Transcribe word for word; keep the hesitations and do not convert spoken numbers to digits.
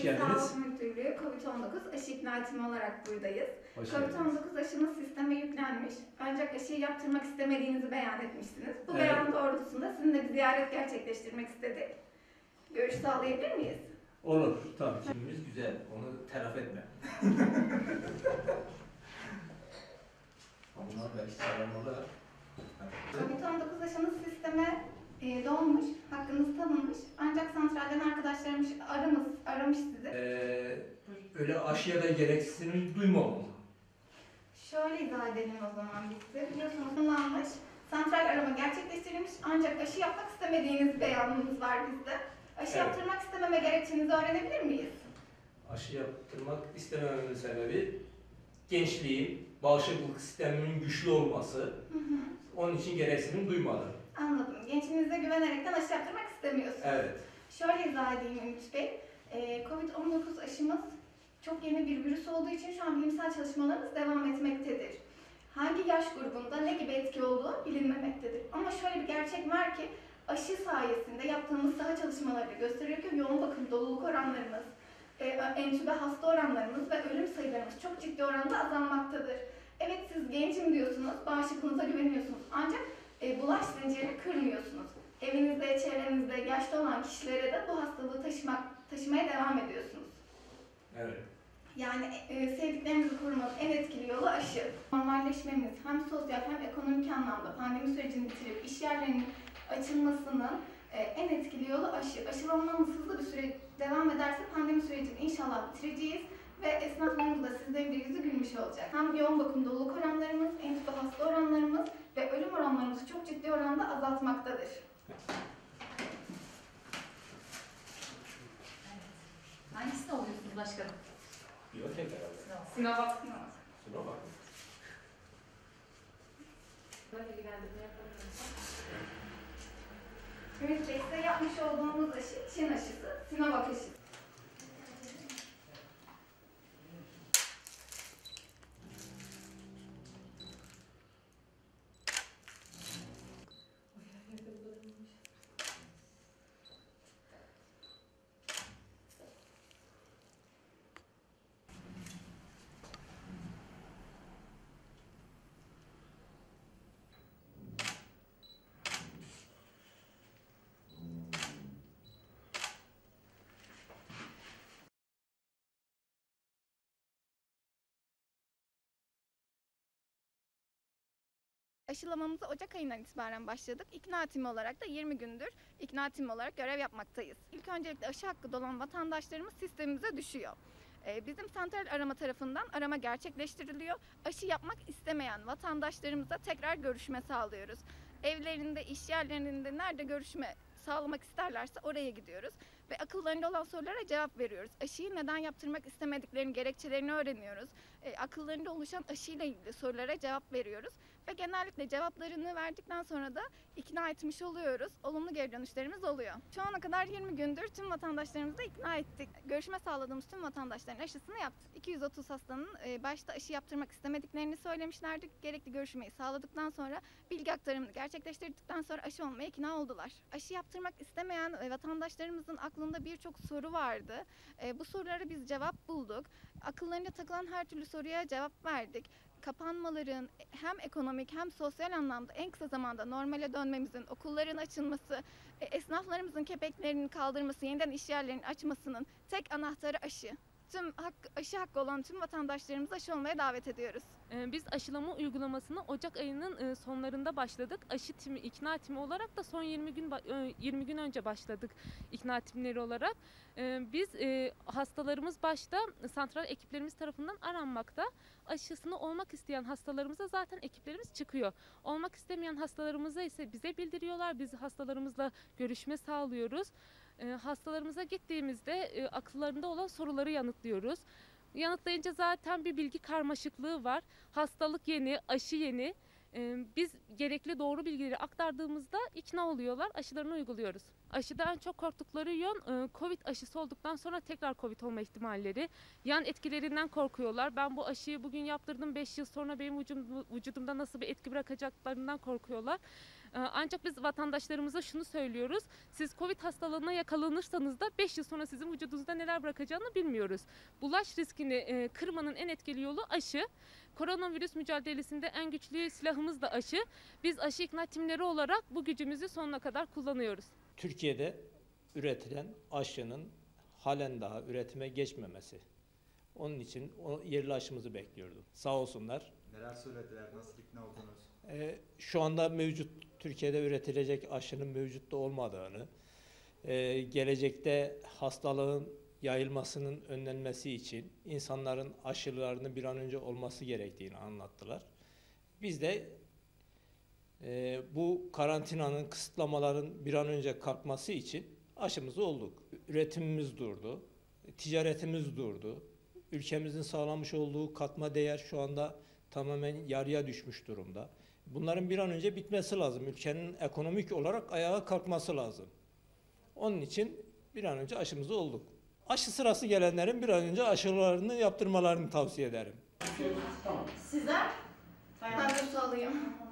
geldiniz. Sağlık Müdürlüğü Covid on dokuz aşı ikna etimi olarak buradayız. Hoş Covid on dokuz aşınız sisteme yüklenmiş ancak aşıyı yaptırmak istemediğinizi beyan etmiştiniz. Bu Evet. beyan doğrultusunda sizinle bir ziyaret gerçekleştirmek istedik. Görüş sağlayabilir miyiz? Olur, tabii. Filmimiz güzel, onu telaf etme. Onlar belki çalamalı. Covid on dokuz aşınız sisteme e, dolmuş, hakkınız tanınmış ancak santralden arkadaşlarımız aramış, aramış sizi. Ee, öyle aşıya da gereksinim duymam. Şöyle izah edelim o zaman biz size. Biliyorsunuz kullanılmış, santral arama gerçekleştirilmiş ancak aşı yapmak istemediğiniz beyanınız var bizde. Aşı Evet. yaptırmak istememe gerekçenizi öğrenebilir miyiz? Aşı yaptırmak istemememin sebebi gençliğim, bağışıklık sistemimin güçlü olması. Hı hı. Onun için gereksinim duymadım. Anladım. Gençliğinize güvenerekten aşı yaptırmak istemiyorsunuz. Evet. Şöyle izah edeyim Ümit Bey. Ee, Covid on dokuz aşımız çok yeni bir virüs olduğu için şu an bilimsel çalışmalarımız devam etmektedir. Hangi yaş grubunda ne gibi etki olduğu bilinmemektedir. Ama şöyle bir gerçek var ki aşı sayesinde yaptığımız saha çalışmaları da gösteriyor ki yoğun bakım doluluk oranlarımız, e, entübe hasta oranlarımız ve ölüm sayılarımız çok ciddi oranda azalmaktadır. Evet siz gencim diyorsunuz, bağışıklığınıza güveniyorsunuz ancak e, bulaş zincirini kırmıyorsunuz. Evinizde, çevrenizde yaşlı olan kişilere de bu hastalığı taşımak, taşımaya devam ediyorsunuz. Evet. Yani e, sevdiklerimizi korumanın en etkili yolu aşı. Normalleşmemiz hem sosyal hem ekonomik anlamda pandemi sürecini bitirip iş yerlerinin açılmasının e, en etkili yolu aşı. Aşılanmamız hızlı bir süre devam ederse pandemi sürecini inşallah bitireceğiz ve esnaflarımız da sizlerin de yüzü gülmüş olacak. Hem yoğun bakım doluluk oranlarımız, entübe hasta oranlarımız ve ölüm oranlarımızı çok ciddi oranda azaltmaktadır. Hangisini alıyorsunuz başkanım? Biyotek herhalde. Sinovac. Şuna bak. Böyle ilgilendirme yapamıyoruz. Ümit Bey size yapmış olduğumuz aşı Çin aşısı, Sinovac aşısı. Aşılamamıza Ocak ayından itibaren başladık. İkna timi olarak da yirmi gündür ikna timi olarak görev yapmaktayız. İlk öncelikle aşı hakkı dolan vatandaşlarımız sistemimize düşüyor. Bizim santral arama tarafından arama gerçekleştiriliyor. Aşı yapmak istemeyen vatandaşlarımızla tekrar görüşme sağlıyoruz. Evlerinde, iş yerlerinde nerede görüşme sağlamak isterlerse oraya gidiyoruz. Ve akıllarında olan sorulara cevap veriyoruz. Aşıyı neden yaptırmak istemediklerini, gerekçelerini öğreniyoruz. E, akıllarında oluşan aşıyla ilgili sorulara cevap veriyoruz. Ve genellikle cevaplarını verdikten sonra da ikna etmiş oluyoruz. Olumlu geri dönüşlerimiz oluyor. Şu ana kadar yirmi gündür tüm vatandaşlarımızı ikna ettik. Görüşme sağladığımız tüm vatandaşların aşısını yaptık. iki yüz otuz hastanın e, başta aşı yaptırmak istemediklerini söylemişlerdi. Gerekli görüşmeyi sağladıktan sonra bilgi aktarımını gerçekleştirdikten sonra aşı olmaya ikna oldular. Aşı yaptırmak istemeyen e, vatandaşlarımızın aklında birçok soru vardı. E, bu sorulara biz cevap bulduk. Akıllarında takılan her türlü soruya cevap verdik. Kapanmaların hem ekonomik hem sosyal anlamda en kısa zamanda normale dönmemizin, okulların açılması, esnaflarımızın kepeklerinin kaldırması, yeniden iş yerlerinin açmasının tek anahtarı aşı. Tüm hak, aşı hakkı olan tüm vatandaşlarımızı aşı olmaya davet ediyoruz. Biz aşılama uygulamasını Ocak ayının sonlarında başladık. Aşı timi, ikna timi olarak da son yirmi gün yirmi gün önce başladık ikna timleri olarak. Biz hastalarımız başta santral ekiplerimiz tarafından aranmakta. Aşısını olmak isteyen hastalarımıza zaten ekiplerimiz çıkıyor. Olmak istemeyen hastalarımıza ise bize bildiriyorlar. Biz hastalarımızla görüşme sağlıyoruz. Hastalarımıza gittiğimizde akıllarında olan soruları yanıtlıyoruz. Yanıtlayınca zaten bir bilgi karmaşıklığı var. Hastalık yeni, aşı yeni. Ee, Biz gerekli doğru bilgileri aktardığımızda ikna oluyorlar, aşılarını uyguluyoruz. Aşıda en çok korktukları yön e, Covid aşısı olduktan sonra tekrar Covid olma ihtimalleri. Yan etkilerinden korkuyorlar. Ben bu aşıyı bugün yaptırdım, beş yıl sonra benim vücudum- vücudumda nasıl bir etki bırakacaklarından korkuyorlar. Ee, Ancak biz vatandaşlarımıza şunu söylüyoruz. Siz Covid hastalığına yakalanırsanız da beş yıl sonra sizin vücudunuzda neler bırakacağını bilmiyoruz. Bulaş riskini e, kırmanın en etkili yolu aşı. Koronavirüs mücadelesinde en güçlü silahımız da aşı. Biz aşı ikna timleri olarak bu gücümüzü sonuna kadar kullanıyoruz. Türkiye'de üretilen aşının halen daha üretime geçmemesi. Onun için o yerli aşımızı bekliyordum. Sağ olsunlar. Neler söylediler, nasıl ikna oldunuz? Ee, şu anda mevcut Türkiye'de üretilecek aşının mevcutta olmadığını, e, gelecekte hastalığın yayılmasının önlenmesi için insanların aşılarının bir an önce olması gerektiğini anlattılar. Biz de e, bu karantinanın, kısıtlamaların bir an önce kalkması için aşımızı olduk. Üretimimiz durdu, ticaretimiz durdu. Ülkemizin sağlamış olduğu katma değer şu anda tamamen yarıya düşmüş durumda. Bunların bir an önce bitmesi lazım. Ülkenin ekonomik olarak ayağa kalkması lazım. Onun için bir an önce aşımızı olduk. Aşı sırası gelenlerin bir an önce aşılarını yaptırmalarını tavsiye ederim. Sizler? Ben de su alayım.